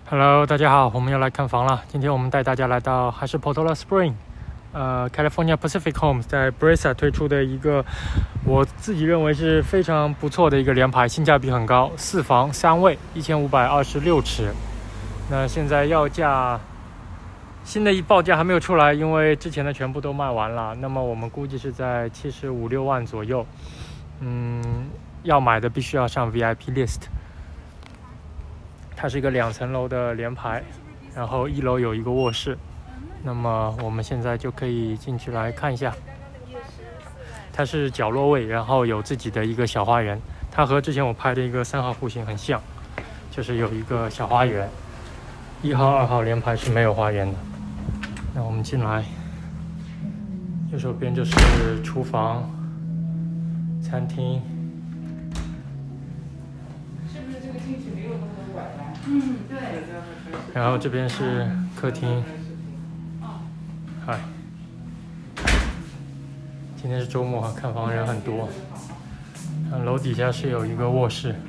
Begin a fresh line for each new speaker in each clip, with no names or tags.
Hello， 大家好，我们又来看房了。今天我们带大家来到还是 Portola Spring，California Pacific Homes 在 Brea 推出的一个我自己认为是非常不错的一个联排，性价比很高，4房3卫，1526尺。那现在要价，新的报价还没有出来，因为之前的全部都卖完了。那么我们估计是在75、6万左右。要买的必须要上 VIP list。它是一个2层楼的联排，然后1楼有一个卧室。那么我们现在就可以进去来看一下。它是角落位，然后有自己的一个小花园。它和之前我拍的一个3号户型很像，就是有一个小花园。1号、2号联排是没有花园的。那我们进来，右手边就是厨房、餐厅。
对。
然后这边是客厅。嗨，今天是周末，看房人很多。楼底下是有一个卧室，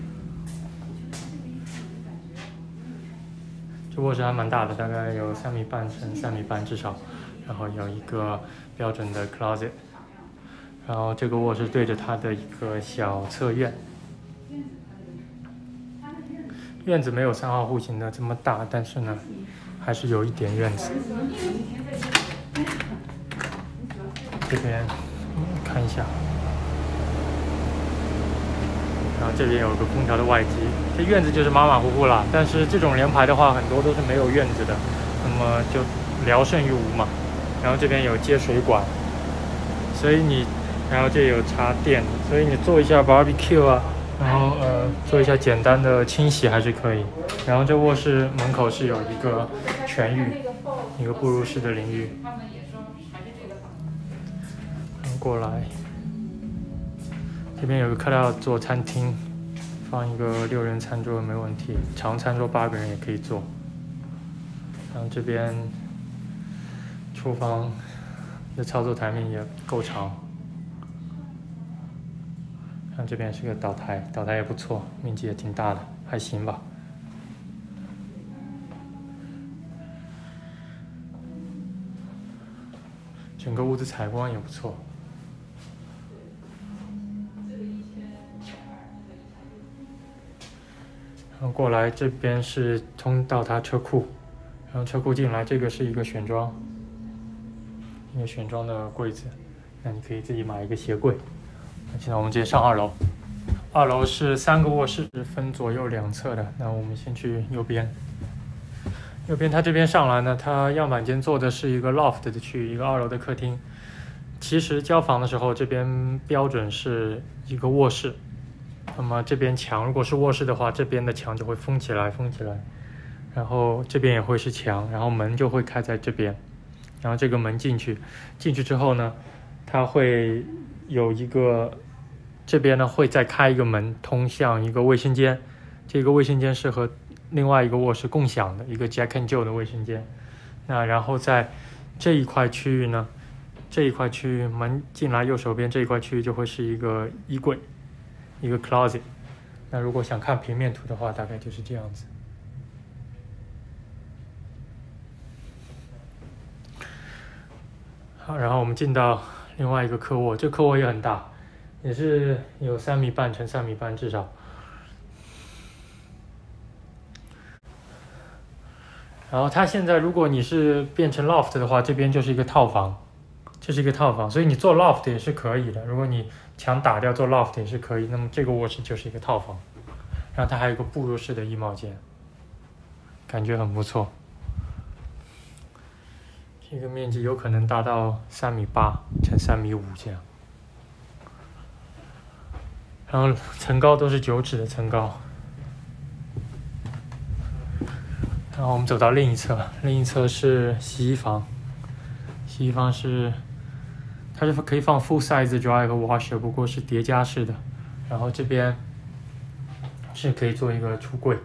这卧室还蛮大的，大概有3.5米乘3.5米至少。然后有一个标准的 closet， 然后这个卧室对着它的一个小侧院。院子没有3号户型的这么大，但是呢，还是有一点院子。这边看一下，然后这边有个空调的外机。这院子就是马马虎虎了，但是这种联排的话，很多都是没有院子的，那么就聊胜于无嘛。然后这边有接水管，所以然后这有插电，所以你做一下 barbecue 啊。然后做一下简单的清洗还是可以。然后这卧室门口是有一个全浴，一个步入式的淋浴。过来，这边有个cutout做餐厅，放一个6人餐桌没问题，长餐桌8个人也可以坐。然后这边厨房的操作台面也够长。然后这边是个岛台，岛台也不错，面积也挺大的，还行吧。整个屋子采光也不错。然后过来这边是通到它车库，然后车库进来这个是一个选装，一个选装的柜子，那你可以自己买一个鞋柜。现在我们直接上2楼。2楼是3个卧室，分左右2侧的。那我们先去右边。右边它这边上来呢，它样板间做的是一个 loft 的区域，一个2楼的客厅。其实交房的时候，这边标准是一个卧室。那么这边墙如果是卧室的话，这边的墙就会封起来。然后这边也会是墙，然后门就会开在这边。然后这个门进去之后呢，它会有一个，这边呢会再开一个门通向一个卫生间，这个卫生间是和另外一个卧室共享的一个 Jack and Jill 的卫生间。那然后在这一块区域呢，这一块区域门进来右手边这一块区域就会是一个衣柜，一个 closet。那如果想看平面图的话，大概就是这样子。好，然后我们进到另外一个客卧，这客卧也很大，也是有3.5米乘3.5米至少。然后它现在如果你是变成 loft 的话，这边就是一个套房，这是一个套房，所以你做 loft 也是可以的。如果你墙打掉做 loft 也是可以，那么这个卧室就是一个套房。然后它还有一个步入式的衣帽间，感觉很不错。这个面积有可能达到3.8米乘3.5米这样。然后层高都是9尺的层高。然后我们走到另一侧是洗衣房。洗衣房它是可以放 full size dryer 和 washer， 不过是叠加式的。然后这边是可以做一个橱柜。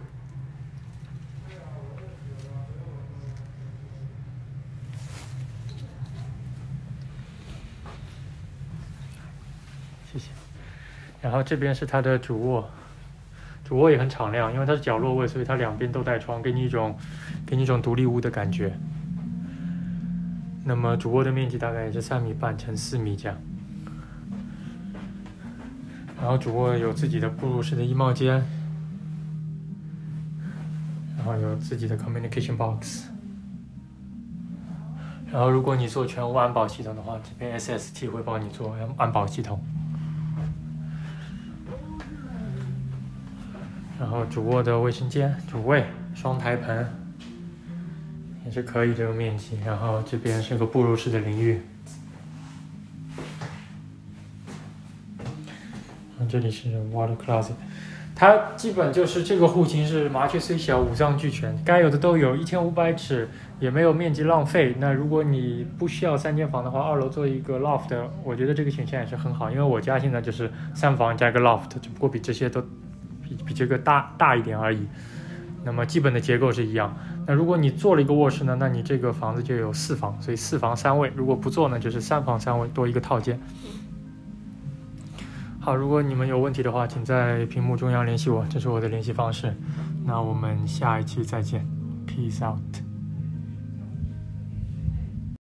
谢谢。然后这边是它的主卧， 主卧也很敞亮，因为它是角落位，所以它两边都带窗，给你一种独立屋的感觉。那么主卧的面积大概也是3.5米乘4米这样。然后主卧有自己的步入式的衣帽间，然后有自己的 communication box。然后如果你做全屋安保系统的话，这边 SST 会帮你做安保系统。然后主卧的卫生间、主卫、双台盆也是可以这个面积。然后这边是个步入式的淋浴。这里是 water closet， 它基本就是这个户型是麻雀虽小五脏俱全，该有的都有，1500尺也没有面积浪费。那如果你不需要3间房的话，2楼做一个 loft， 我觉得这个选项也是很好。因为我家现在就是3房加一个 loft， 只不过比这些都比这个大一点而已。那么基本的结构是一样。那如果你做了一个卧室呢，那你这个房子就有4房，所以4房3卫。如果不做呢，就是3房3卫多一个套间。好，如果你们有问题的话，请在屏幕中央联系我，这是我的联系方式。那我们下一期再见 ，Peace out。